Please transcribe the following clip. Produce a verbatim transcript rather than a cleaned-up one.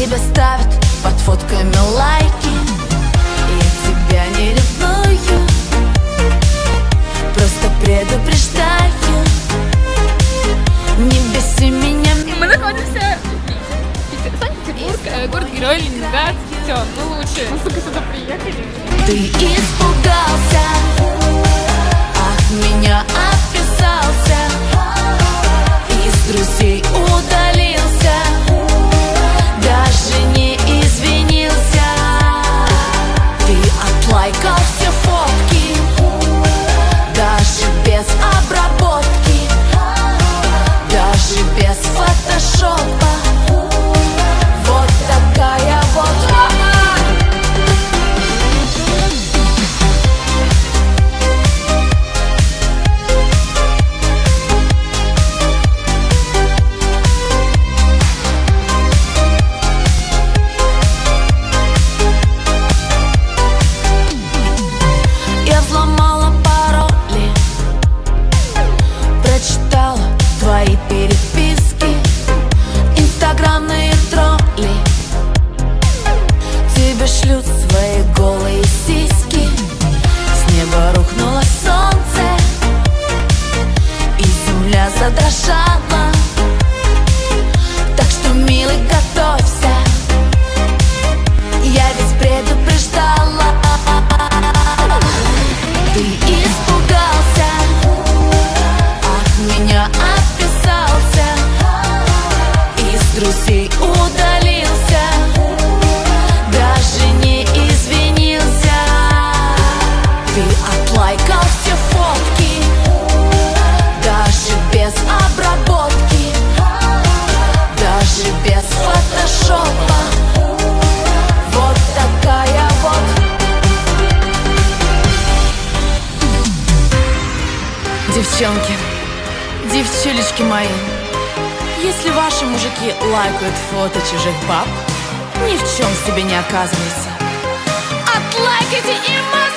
Тебя ставят под фотками лайки, я тебя не ревную, просто предупреждаю, не беси меня. Мы находимся в Санкт-Петербург, город-герой Ленинград. Все, мы лучше. Мы сука сюда приехали. Ты испугался, от меня отписался, из друзей удалился, даже не извинился. Ты отлайкал все фотки, даже без обработки, даже без фотошопа. Вот такая вот. Я взломала пароли, прочитала твои переписки, инстаграмные тролли тебе шлют свои голые сиськи. С неба рухнуло солнце, и земля задрожала. Так что, милый, готовься, я ведь предупреждала. Ты испугался, от меня отписался, из друзей удалился, даже не извинился. Ты отлайкал все фотки, даже без обработки, даже без фотошопа. Вот такая вот. Девчонки, девчулечки мои, если ваши мужики лайкают фото чужих баб, ни в чем себе не оказывайте. Отлайкайте им мозги!